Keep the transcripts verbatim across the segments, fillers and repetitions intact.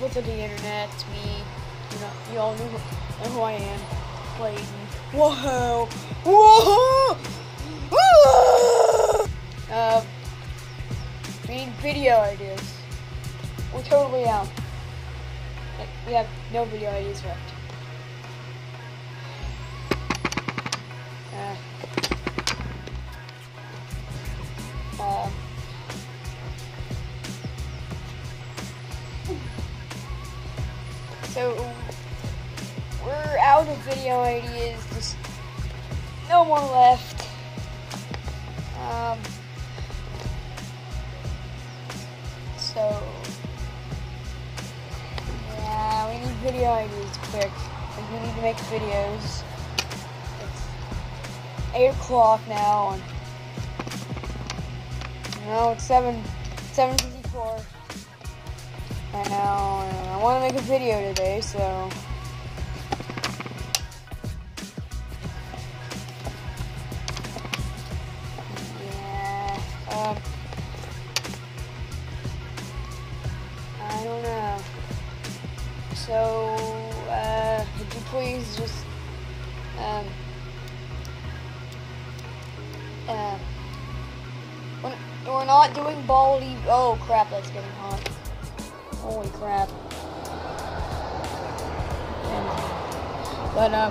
people to the internet. It's me. You know, you all know who, know who I am. Clayton. Whoa! Whoa! Uh, we need video ideas. We're totally out. Like, we have no video ideas left. Uh, uh, so we're out of video ideas. Just no more left. Um, so yeah, we need video ideas quick. Like, we need to make videos. Eight o'clock now, and you know it's seven seven fifty four right now. And I want to make a video today, so yeah. Um, I don't know. So uh, would you please just um. Uh, we're, we're not doing baldy. Oh crap, that's getting hot. Holy crap. But, uh,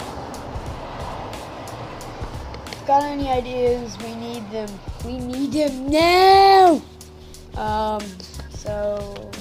if you've got any ideas, we need them. We need them now! Um, so,